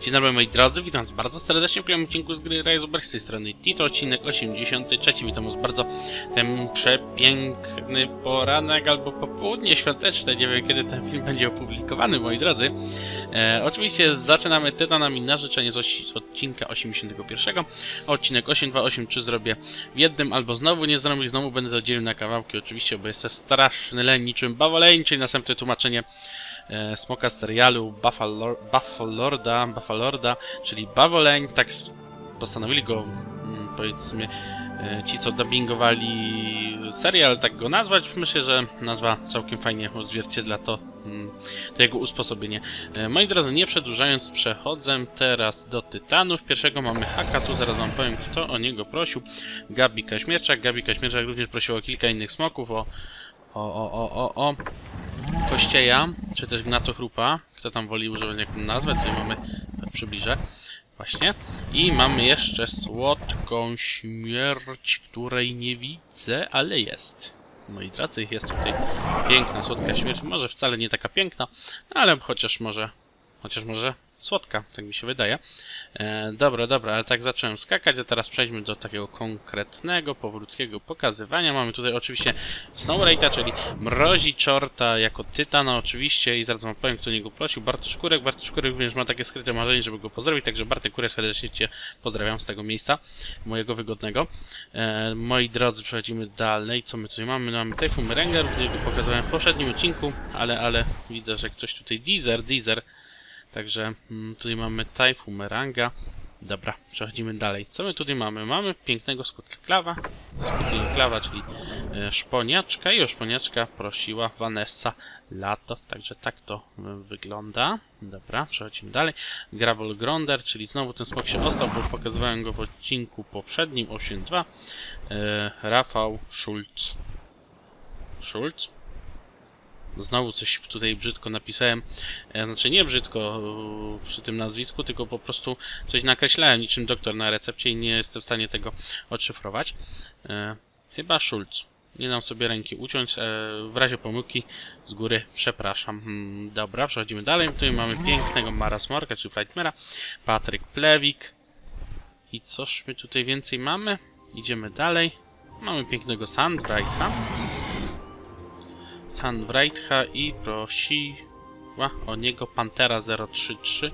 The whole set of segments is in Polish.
Dzień dobry moi drodzy, witam was bardzo serdecznie w kolejnym odcinku z gry Rise of Berg, z tej strony Tito, odcinek 83. Witam was bardzo ten przepiękny poranek albo popołudnie świąteczne, nie wiem kiedy ten film będzie opublikowany, moi drodzy. Oczywiście zaczynamy tytanami na życzenie z odcinka 81. Odcinek 8283 zrobię w jednym, albo znowu nie zrobię, znowu będę to dzielił na kawałki oczywiście, bo jestem straszny len niczym bawoleń, czyli następne tłumaczenie smoka z serialu Buffalorda, czyli Bawoleń, tak postanowili go, powiedzmy, ci co dubbingowali serial, tak go nazwać. Myślę, że nazwa całkiem fajnie odzwierciedla to jego usposobienie. Moi drodzy, nie przedłużając, przechodzę teraz do Tytanów. Pierwszego mamy haka, tu zaraz wam powiem, kto o niego prosił. Gabi Kaźmierczak. Gabi Kaźmierczak również prosiła o kilka innych smoków, o Kościeja, czy też Gnatochrupa, kto tam woli używać jak nazwę, tutaj mamy, przybliżę, właśnie. I mamy jeszcze słodką śmierć, której nie widzę, ale jest. Moi drodzy, jest tutaj piękna, słodka śmierć, może wcale nie taka piękna, ale chociaż może słodka, tak mi się wydaje. Dobra, ale tak zacząłem skakać, a teraz przejdźmy do takiego konkretnego, powolutkiego pokazywania. Mamy tutaj oczywiście Snowrate'a, czyli mrozi czorta jako tytana oczywiście i zaraz wam powiem, kto niego prosił. Bartosz Kurek również ma takie skryte marzenie, żeby go pozdrowić, także Bartek Kurek, serdecznie cię pozdrawiam z tego miejsca mojego wygodnego. Moi drodzy, przechodzimy dalej. Co my tutaj mamy? Mamy Typhoon Merenga, którego pokazałem w poprzednim odcinku, ale widzę, że ktoś tutaj Deezer. Także tutaj mamy Typhoon Meranga. Dobra, przechodzimy dalej. Co my tutaj mamy? Mamy pięknego Skutliklawa, czyli szponiaczka. I o szponiaczka prosiła Vanessa Lato. Także tak to wygląda. Dobra, przechodzimy dalej. Gravel Gronder, czyli znowu ten smok się ostał, bo pokazywałem go w odcinku poprzednim, 8.2. Rafał Schulz. Znowu coś tutaj brzydko napisałem, znaczy nie brzydko przy tym nazwisku, tylko po prostu coś nakreślałem niczym doktor na recepcie i nie jestem w stanie tego odszyfrować. Chyba Schulz. Nie dam sobie ręki uciąć, w razie pomyłki z góry przepraszam. Dobra, przechodzimy dalej. Tutaj mamy pięknego Mara Smorka, czy Frightmara, Patryk Plewik. I coż my tutaj więcej mamy? Idziemy dalej. Mamy pięknego Sandwrighta i prosiła o niego Pantera 033.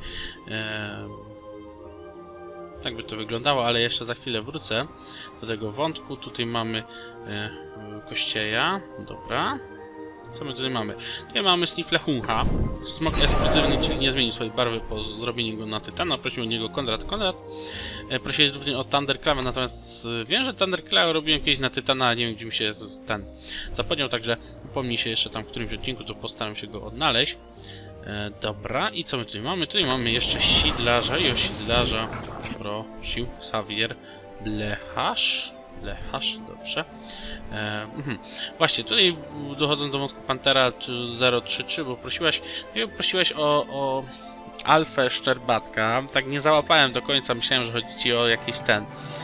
Tak by to wyglądało, ale jeszcze za chwilę wrócę do tego wątku. Tutaj mamy Kościeja. Dobra. Co my tutaj mamy? Tutaj mamy Sniflehunha. Smok ekskluzywny, czyli nie zmienił swojej barwy po zrobieniu go na Tytana. Prosił o niego Konrad. Prosiłeś również o Thunderclawa, natomiast wiem, że Thunderclawa robiłem kiedyś na Tytana, a nie wiem, gdzie mi się ten zapomniał, także upomnij się jeszcze tam w którymś odcinku, to postaram się go odnaleźć. Dobra, i co my tutaj mamy? Tutaj mamy jeszcze Sidlarza i o Sidlarza prosił Xavier Blechasz, dobrze. Właśnie, tutaj dochodzą do wątku Pantera 033, bo prosiłeś o Alfę Szczerbatka. Tak nie załapałem do końca, myślałem, że chodzi ci o jakiś ten...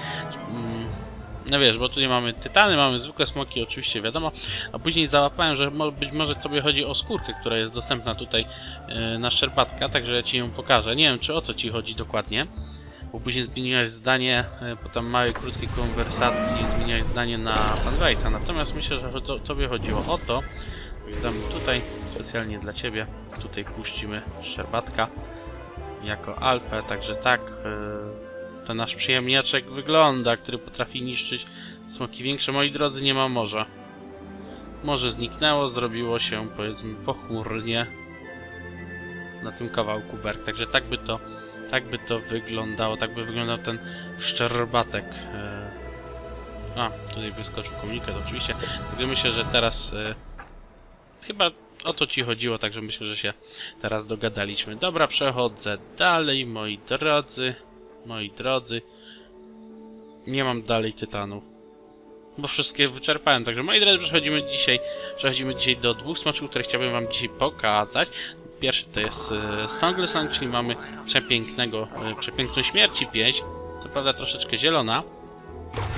No wiesz, bo tutaj mamy tytany, mamy zwykłe smoki, oczywiście wiadomo, a później załapałem, że być może tobie chodzi o skórkę, która jest dostępna tutaj na Szczerbatka, także ja ci ją pokażę. Nie wiem, czy o co ci chodzi dokładnie, bo później zmieniłaś zdanie, po tam małej, krótkiej konwersacji zmieniłaś zdanie na Sunrise'a, natomiast myślę, że tobie chodziło o to, damy tutaj specjalnie dla ciebie, tutaj puścimy Szczerbatka jako alfę, także tak to nasz przyjemniaczek wygląda, który potrafi niszczyć smoki większe. Moi drodzy, nie ma morza. Morze zniknęło, zrobiło się, powiedzmy, pochmurnie na tym kawałku berg. Także tak by to wyglądało, tak by wyglądał ten Szczerbatek. A, tutaj wyskoczył komunikat oczywiście. Także myślę, że teraz chyba o to ci chodziło, także myślę, że się teraz dogadaliśmy. Dobra, przechodzę dalej, moi drodzy. Nie mam dalej tytanów, bo wszystkie wyczerpałem. Także moi drodzy, przechodzimy dzisiaj do dwóch smaczków, które chciałbym wam dzisiaj pokazać. Pierwszy to jest Stongle Song, czyli mamy przepiękną śmierci pieśń. Co prawda troszeczkę zielona.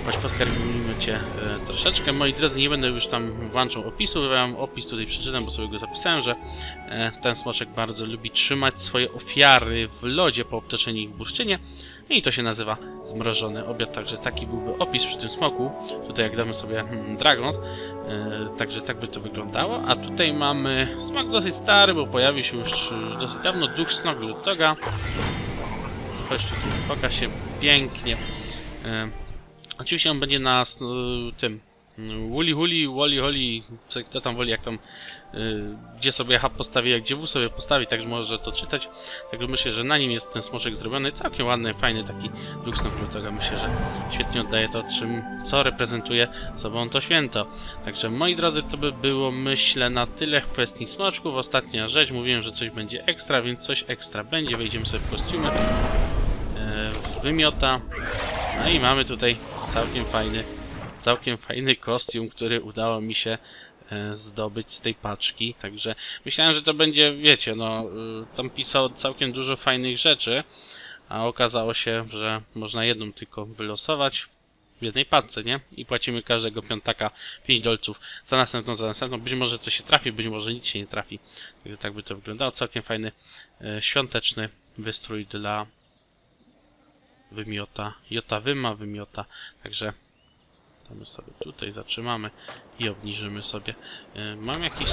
choć podkarmimy cię troszeczkę. Moi drodzy, nie będę już tam włączał opisu, ja wam opis tutaj przeczytam, bo sobie go zapisałem, że ten smoczek bardzo lubi trzymać swoje ofiary w lodzie po obtoczeniu ich w bursztynie i to się nazywa zmrożony obiad, także taki byłby opis przy tym smoku. Tutaj jak damy sobie Dragons, także tak by to wyglądało, a tutaj mamy smok dosyć stary, bo pojawił się już dosyć dawno, duch Snoggletoga. Chodź tutaj, pokaż się pięknie. Oczywiście on będzie na tym Woolly Hooley, Wally Holly, kto tam woli, jak tam gdzie sobie H postawi, jak gdzie W sobie postawi, także może to czytać. Także myślę, że na nim jest ten smoczek zrobiony. Całkiem ładny, fajny taki duch Snoggletoga. Myślę, że świetnie oddaje to, co reprezentuje sobą to święto. Także moi drodzy, to by było, myślę, na tyle w kwestii smoczków. Ostatnia rzecz, mówiłem, że coś będzie ekstra, więc coś ekstra będzie. Wejdziemy sobie w kostiumy. Wymiota. No i mamy tutaj całkiem fajny kostium, który udało mi się zdobyć z tej paczki. Także myślałem, że to będzie, wiecie, no tam pisało całkiem dużo fajnych rzeczy, a okazało się, że można jedną tylko wylosować w jednej paczce, nie? I płacimy każdego piątaka 5 dolców za następną. Być może coś się trafi, być może nic się nie trafi. Także tak by to wyglądało. Całkiem fajny świąteczny wystrój dla wymiota. Jotawyma wymiota. Także my sobie tutaj zatrzymamy i obniżymy sobie. Mam jakiś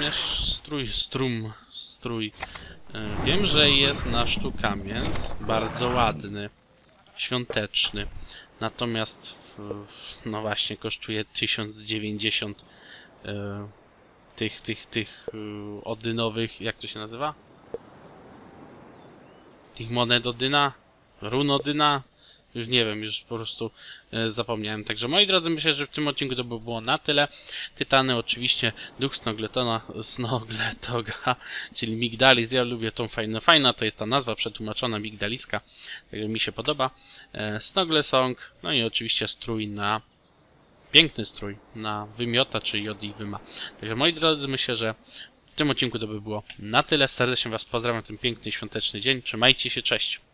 strój. Wiem, że jest na sztukamiec. Bardzo ładny. Świąteczny. Natomiast no właśnie kosztuje 1090 tych odynowych, jak to się nazywa? Tych monet Odyna? Run Odyna? Już nie wiem, już po prostu zapomniałem. Także moi drodzy, myślę, że w tym odcinku to by było na tyle. Tytany oczywiście, duch Snoggletoga, czyli Migdalis. Ja lubię tą fajna to jest ta nazwa przetłumaczona, Migdaliska. Także mi się podoba. Snogglesong, no i oczywiście piękny strój na wymiota, czy Jotawyma. Także moi drodzy, myślę, że w tym odcinku to by było na tyle. Serdecznie was pozdrawiam w ten piękny świąteczny dzień. Trzymajcie się, cześć!